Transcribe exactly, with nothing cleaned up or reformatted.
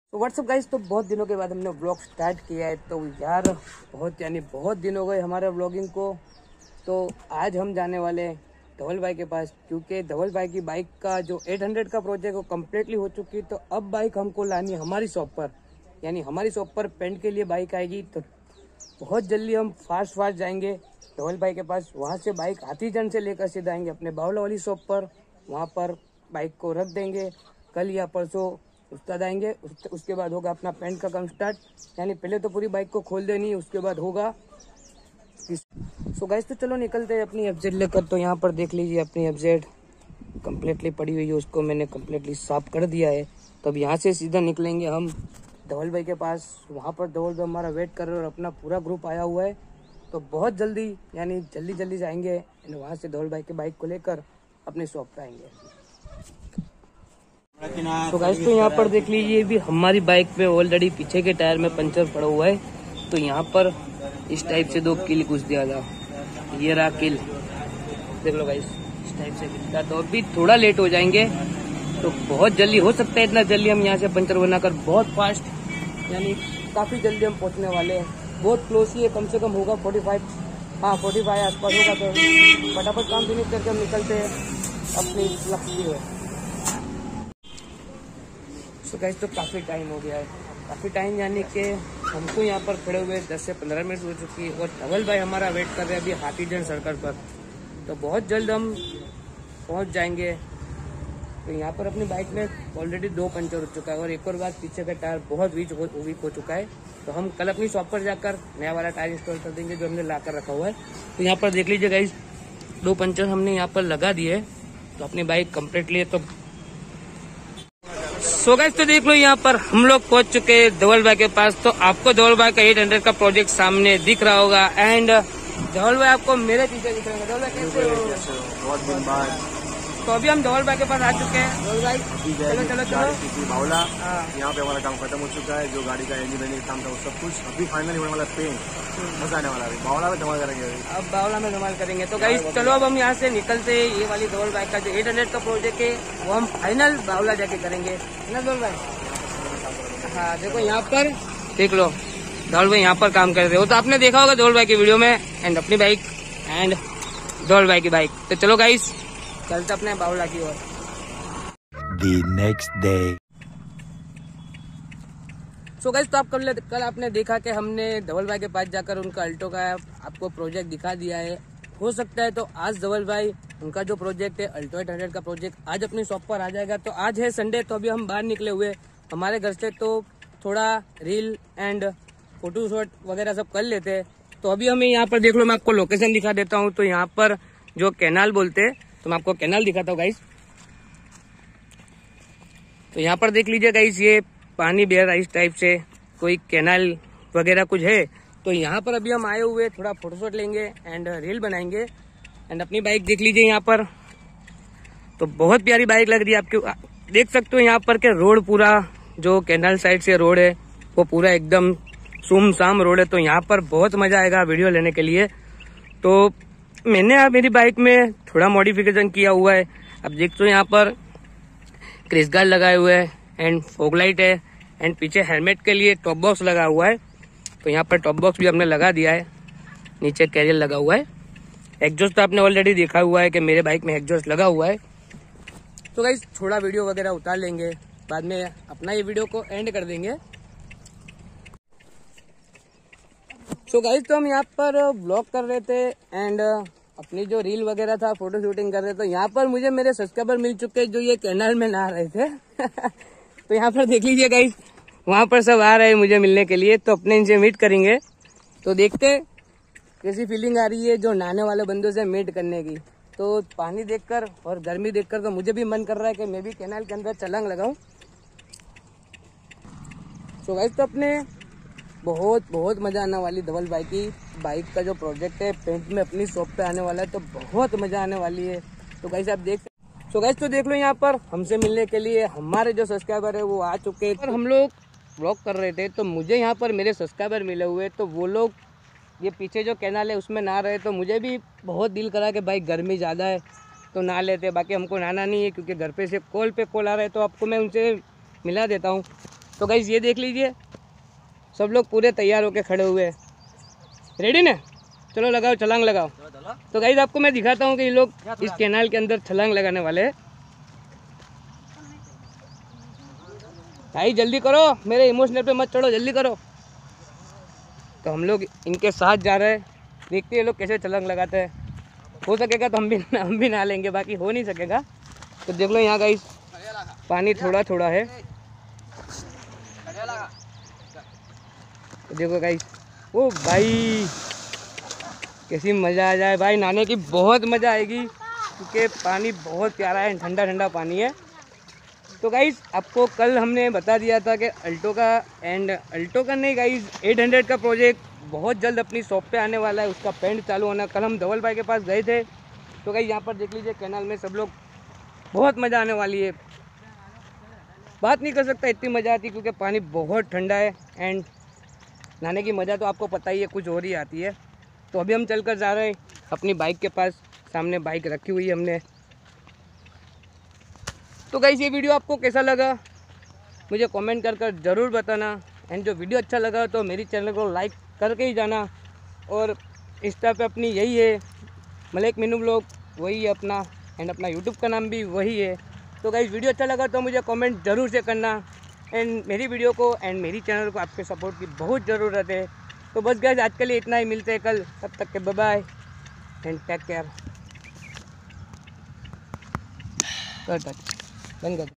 तो WhatsApp guys, तो बहुत दिनों के बाद हमने व्लॉग स्टार्ट किया है। तो यार बहुत यानी बहुत दिन हो गए हमारे व्लॉगिंग को। तो आज हम जाने वाले हैं धवल भाई के पास, क्योंकि धवल भाई की बाइक का जो आठ सौ का प्रोजेक्ट वो कम्प्लीटली हो चुकी है। तो अब बाइक हमको लानी है हमारी शॉप पर, यानी हमारी शॉप पर पेंट के लिए बाइक आएगी। तो बहुत जल्दी हम फास्ट फास्ट जाएंगे धवल भाई के पास। वहाँ से बाइक हाथीजन से लेकर सीधा आएंगे अपने बावला वाली शॉप पर। वहाँ पर बाइक को रख देंगे, कल या परसों उस्ताद आएंगे। उस, उसके बाद होगा अपना पेंट का काम स्टार्ट। यानी पहले तो पूरी बाइक को खोल देनी, उसके बाद होगा। सो गाइस, तो चलो निकलते हैं अपनी एफजेड लेकर। तो यहाँ पर देख लीजिए अपनी एफजेड कम्प्लीटली पड़ी हुई है, उसको मैंने कम्प्लीटली साफ कर दिया है। तो अब यहाँ से सीधा निकलेंगे हम धवल भाई के पास। वहाँ पर धवल भाई हमारा वेट कर रहे हैं और अपना पूरा ग्रुप आया हुआ है। तो बहुत जल्दी यानी जल्दी जल्दी जाएंगे एंड वहाँ से धवल भाई के बाइक को लेकर अपनी शॉप पे आएंगे। तो गाइस, तो यहाँ पर देख लीजिए भी हमारी बाइक पे ऑलरेडी पीछे के टायर में पंचर पड़ा हुआ है। तो यहाँ पर इस टाइप से दो किल घुस दिया था, ये रहा किल, देख लो गाइस, इस टाइप से दिखता। तो अभी थोड़ा लेट हो जाएंगे, तो बहुत जल्दी हो सकता है इतना जल्दी हम यहाँ से पंचर बनाकर बहुत फास्ट यानी काफी जल्दी हम पहुँचने वाले हैं। बहुत क्लोज ही है, कम से कम होगा फोर्टी फाइव हाँ फोर्टी फाइव आसपास होगा। तो फटाफट काम फिनिश करके हम निकलते हैं अपनी लक्ष्य है। तो गाइस, तो काफ़ी टाइम हो गया है, काफ़ी टाइम यानी कि हमको यहाँ पर खड़े हुए दस से पंद्रह मिनट हो चुकी है। और धवल भाई हमारा वेट कर रहे हैं अभी हाथीजन सर्कल पर। तो बहुत जल्द हम पहुँच जाएंगे। तो यहाँ पर अपनी बाइक में ऑलरेडी दो पंचर हो चुका है और एक और बात, पीछे का टायर बहुत वीक हो वीक हो चुका है। तो हम कल अपनी शॉप पर जाकर नया वाला टायर इंस्टॉल कर देंगे जो हमने ला कर रखा हुआ है। तो यहाँ पर देख लीजिए गाइस, दो पंचर हमने यहाँ पर लगा दिए। तो अपनी बाइक कम्प्लीटली तो सो गाइस, तो देख लो यहाँ पर हम लोग पहुंच चुके हैं धवल भाई के पास। तो आपको धवल भाई का आठ सौ का प्रोजेक्ट सामने दिख रहा होगा एंड धवल भाई आपको मेरे पीछे दिख रहे हैं। धवल भाई कैसे हो? बहुत दिन बाद। तो अभी हम धवल भाई के पास आ चुके हैं। धवल भाई चलो चलो चलो बावला, यहाँ पे हमारा काम खत्म हो चुका है। जो गाड़ी का इंजीनियरिंग काम था वो सब कुछ अभी फाइनली होने वाला, पेंट मजा आने वाला है। बावला में धमाल करेंगे, अब बावला में धमाल करेंगे। तो गाइस चलो अब हम यहाँ से निकलते हैं। ये वाली धवल भाई का जो आठ सौ का प्रोजेक्ट है वो हम फाइनल बावला जाके करेंगे ना धवल भाई। हाँ देखो यहाँ पर देख लो धवल भाई यहाँ पर काम कर रहे हो। तो आपने देखा होगा धवल भाई की वीडियो में एंड अपनी बाइक एंड धवल भाई की बाइक। तो चलो गाइस चलते अपने बावला की ओर। The next day. So guys, तो आप कल कल आपने देखा कि हमने धवल भाई के पास जाकर उनका अल्टो का आपको प्रोजेक्ट दिखा दिया है। हो सकता है तो आज धवल भाई उनका जो प्रोजेक्ट है अल्टो आठ सौ का प्रोजेक्ट आज अपनी शॉप पर आ जाएगा। तो आज है संडे, तो अभी हम बाहर निकले हुए हमारे घर से। तो थोड़ा रील एंड फोटो शॉट वगैरह सब कर लेते हैं। तो अभी हमें यहाँ पर देख लो, मैं आपको लोकेशन दिखा देता हूँ। तो यहाँ पर जो कैनाल बोलते हैं, तो मैं आपको कैनाल दिखाता हूँ गाइस। तो यहाँ पर देख लीजिए गाइस, ये पानी बह रहा है इस टाइप से, कोई कैनाल वगैरह कुछ है। तो यहाँ पर अभी हम आए हुए थोड़ा फोटोशॉट लेंगे एंड रील बनाएंगे एंड अपनी बाइक देख लीजिए यहाँ पर। तो बहुत प्यारी बाइक लग रही है आपके, देख सकते हो यहाँ पर के रोड पूरा जो कैनाल साइड से रोड है वो पूरा एकदम सुमसाम रोड है। तो यहाँ पर बहुत मजा आएगा वीडियो लेने के लिए। तो मैंने आप मेरी बाइक में थोड़ा मॉडिफिकेशन किया हुआ है। अब देखते हो यहाँ पर क्रिस गार्ड लगाए हुए है एंड फॉग लाइट है एंड पीछे हेलमेट के लिए टॉप बॉक्स लगा हुआ है। तो यहाँ पर टॉप बॉक्स भी हमने लगा दिया है, नीचे कैरियर लगा हुआ है। एग्जॉस्ट तो आपने ऑलरेडी देखा हुआ है कि मेरे बाइक में एग्जॉस्ट लगा हुआ है। तो गाइस थोड़ा वीडियो वगैरह उतार लेंगे, बाद में अपना ये वीडियो को एंड कर देंगे। सो गाइस, तो हम यहाँ पर व्लॉग कर रहे थे एंड अपनी जो रील वगैरह था फोटो शूटिंग कर रहे थे। तो यहाँ पर मुझे मेरे सब्सक्राइबर मिल चुके हैं जो ये कैनाल में नहा रहे थे। तो यहाँ पर देख लीजिए गाइस, वहाँ पर सब आ रहे हैं मुझे मिलने के लिए। तो अपने इनसे मीट करेंगे। तो देखते कैसी फीलिंग आ रही है जो नहाने वाले बंदों से मीट करने की। तो पानी देखकर और गर्मी देखकर तो मुझे भी मन कर रहा है कि मैं भी कैनाल के अंदर छलांग लगाऊं। सो गाइस, तो अपने बहुत बहुत मजा आने वाली धवल भाई की बाइक का जो प्रोजेक्ट है पेंट में अपनी शॉप पे आने वाला है। तो बहुत मजा आने वाली है। तो गाइस आप देख सो गाइस, तो देख लो यहाँ पर हमसे मिलने के लिए हमारे जो सब्सक्राइबर है वो आ चुके हैं। पर हम लोग व्लॉग कर रहे थे तो मुझे यहाँ पर मेरे सब्सक्राइबर मिले हुए। तो वो लोग ये पीछे जो कैनाल है उसमें नहा रहे। तो मुझे भी बहुत दिल करा कि भाई गर्मी ज़्यादा है तो नहा लेते। बाकी हमको नहाना नहीं है क्योंकि घर पे से कॉल पे कॉल आ रहा है। तो आपको मैं उनसे मिला देता हूँ। तो गाइस ये देख लीजिए, सब लोग पूरे तैयार होके खड़े हुए हैं। रेडी ना? चलो लगाओ, छलांग लगाओ। तो गाइस आपको मैं दिखाता हूँ कि ये लोग इस कैनाल के अंदर छलांग लगाने वाले हैं। भाई जल्दी करो, मेरे इमोशनल पे मत चढ़ो, जल्दी करो। तो हम लोग इनके साथ जा रहे हैं, देखते हैं ये लोग कैसे छलांग लगाते हैं। हो सकेगा तो हम भी हम भी नहा लेंगे, बाकी हो नहीं सकेगा। तो देख लो यहाँ गाइस पानी थोड़ा थोड़ा है। तो देखो गाइस, ओ भाई कैसी मज़ा आ जाए भाई, नहाने की बहुत मज़ा आएगी क्योंकि पानी बहुत प्यारा है, ठंडा ठंडा पानी है। तो गाइस आपको कल हमने बता दिया था कि अल्टो का एंड अल्टो का नहीं गाइस एट हंड्रेड का प्रोजेक्ट बहुत जल्द अपनी शॉप पे आने वाला है, उसका पेंट चालू होना। कल हम धवल भाई के पास गए थे। तो गाइस यहाँ पर देख लीजिए कैनाल में सब लोग, बहुत मज़ा आने वाली है। बात नहीं कर सकता इतनी मज़ा आती क्योंकि पानी बहुत ठंडा है एंड नहाने की मज़ा तो आपको पता ही है, कुछ और ही आती है। तो अभी हम चल कर जा रहे हैं अपनी बाइक के पास, सामने बाइक रखी हुई है हमने। तो गाइस ये वीडियो आपको कैसा लगा मुझे कमेंट कर कर ज़रूर बताना। एंड जो वीडियो अच्छा लगा तो मेरी चैनल को लाइक करके ही जाना। और इंस्टा पे अपनी यही है मलिक मीनू ब्लॉग, वही है अपना, एंड अपना यूट्यूब का नाम भी वही है। तो गाइस वीडियो अच्छा लगा तो मुझे कमेंट ज़रूर से करना। एंड मेरी वीडियो को एंड मेरी चैनल को आपके सपोर्ट की बहुत ज़रूरत है। तो बस गाइस आज के लिए इतना ही, मिलते हैं कल, तब तक के bye bye and take care. कर बंद कर।